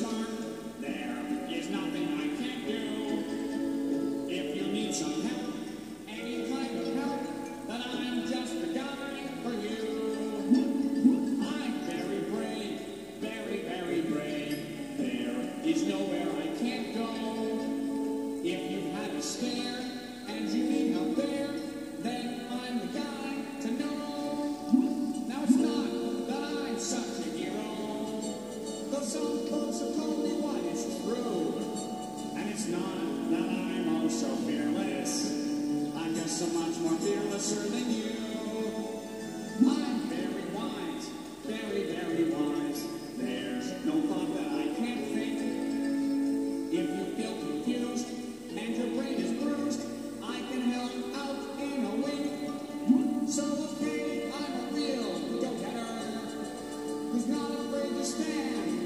smart, there is nothing I can't do. If you need some help, any kind of help, then I'm just the guy for you. I'm very brave, very, very brave. There is nowhere I can't go. If you've had a scare and you need help there, then I'm the guy to know. Now it's not that I'm such a hero, though some folks have told me what is true. And it's not that I'm oh so fearless, I'm just so much more fearlesser than you. I'm very wise, very, very wise. There's no thought that I can't think. If you feel confused and your brain is bruised, I can help out in a wink. So okay, I'm a real go-getter who's not afraid to stand